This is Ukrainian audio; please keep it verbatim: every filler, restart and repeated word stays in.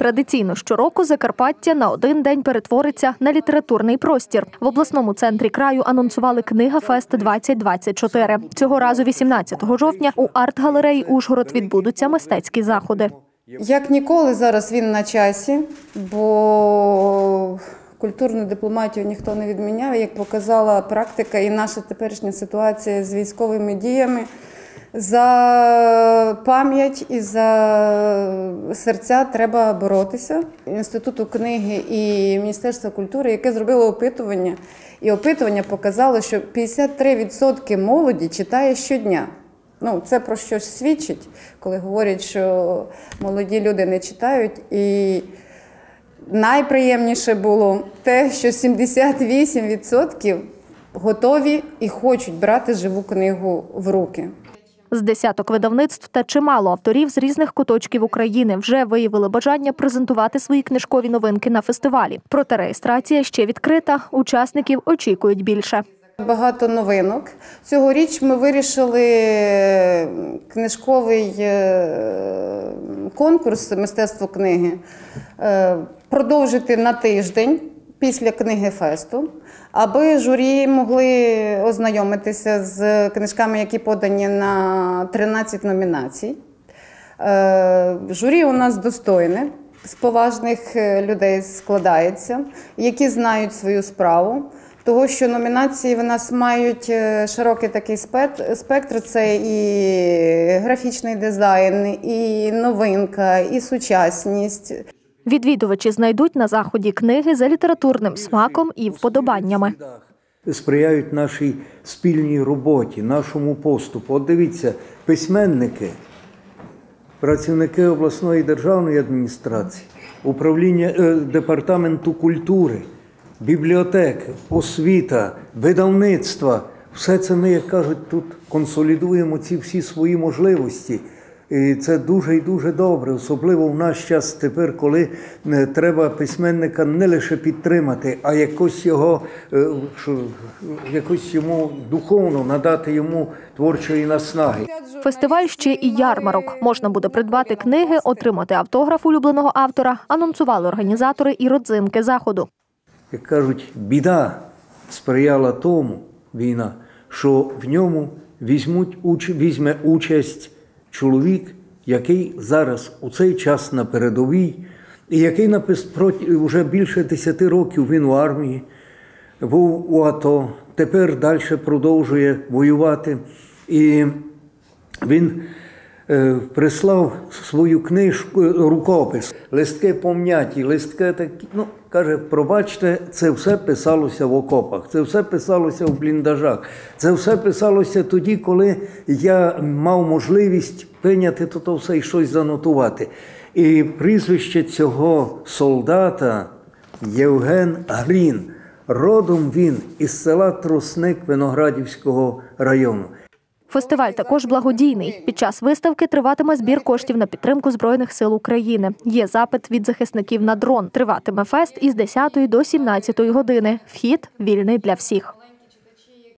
Традиційно щороку Закарпаття на один день перетвориться на літературний простір. В обласному центрі краю анонсували «Книга-фест двадцять двадцять чотири». Цього разу вісімнадцятого жовтня у арт-галереї «Ужгород» відбудуться мистецькі заходи. Як ніколи зараз він на часі, бо культурну дипломатію ніхто не відміняв, як показала практика і наша теперішня ситуація з військовими діями. За пам'ять і за серця треба боротися. Інституту книги і Міністерства культури, яке зробило опитування, і опитування показало, що п'ятдесят три відсотки молоді читає щодня. Ну, це про щось свідчить, коли говорять, що молоді люди не читають. І найприємніше було те, що сімдесят вісім відсотків готові і хочуть брати живу книгу в руки. З десяток видавництв та чимало авторів з різних куточків України вже виявили бажання презентувати свої книжкові новинки на фестивалі. Проте реєстрація ще відкрита, учасників очікують більше. Багато новинок. Цьогоріч ми вирішили книжковий конкурс «Мистецтво книги» продовжити на тиждень після книги-фесту, аби журі могли ознайомитися з книжками, які подані на тринадцять номінацій. Журі у нас достойне, з поважних людей складається, які знають свою справу. Того, що номінації в нас мають широкий такий спектр, це і графічний дизайн, і новинка, і сучасність. Відвідувачі знайдуть на заході книги за літературним смаком і вподобаннями. Сприяють нашій спільній роботі, нашому поступу. От дивіться, письменники, працівники обласної державної адміністрації, управління департаменту культури, бібліотеки, освіта, видавництва. Все це ми, як кажуть, тут консолідуємо ці всі свої можливості. І це дуже і дуже добре, особливо в наш час тепер, коли треба письменника не лише підтримати, а якось його, якось йому духовно надати йому творчої наснаги. Фестиваль ще і ярмарок. Можна буде придбати книги, отримати автограф улюбленого автора, анонсували організатори і родзинки заходу. Як кажуть, біда сприяла тому, війна, що в ньому візьмуть, візьме участь чоловік, який зараз у цей час на передовій, і який вже більше десяти років він у армії, був у АТО, тепер далі продовжує воювати. І він е, прислав свою книжку, рукопис, листки пом'яті, листки такі, ну, каже, пробачте, це все писалося в окопах, це все писалося в бліндажах, це все писалося тоді, коли я мав можливість прийняти то все і щось занотувати. І прізвище цього солдата Євген Грін. Родом він із села Тросник Виноградівського району. Фестиваль також благодійний. Під час виставки триватиме збір коштів на підтримку Збройних сил України. Є запит від захисників на дрон. Триватиме фест із десятої до сімнадцятої години. Вхід вільний для всіх.